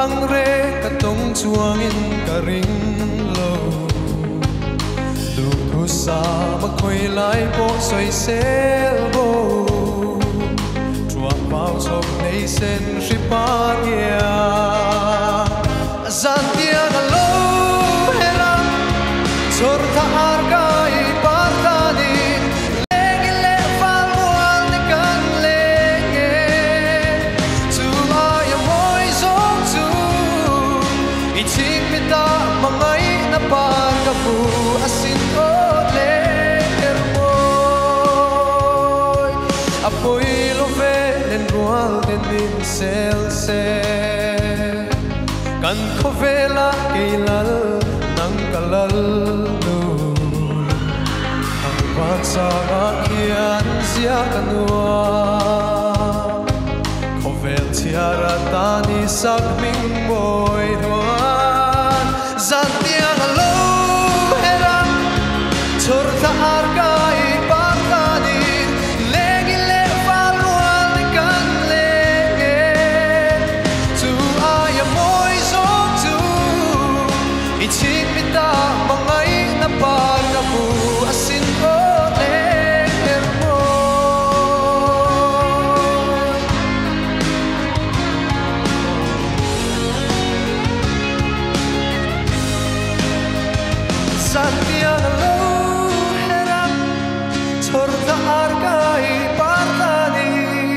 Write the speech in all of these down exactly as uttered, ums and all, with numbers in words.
ang re katong chuangin karing lo du thu sa makhoi lai po soi sel bo chuang pao chok nei sen ri pa ya zan tia na lo hela chor tha ar gai par ta ni leng le fal wal ni kan leng tu ai moi zong tu i ching mi ta mangai na par ka pu asin o le er moi apoi lo ve len rual den din sel se kan khovela keilal nang kalal nu ang pansa kian sia kanua khovel tiara tani sak ming boy ruan zantiang alo hera chor tha ar gai patani legi le fal ruan kan lege tu ay moi zong tu iching mi ta mangai na par na bu asin ko le ermo Santiago lo hera chor tha ar gai partani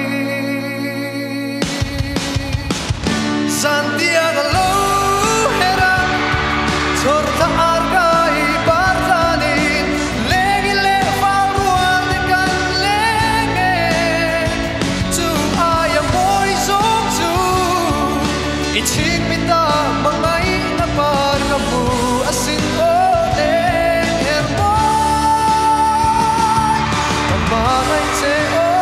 Santiago lo hera chor tha ar gai partani legi le fal ruan kan lege tu ay moi zong tu iching mi ta mangai na par ka bu asin ko le er moi Kamay se o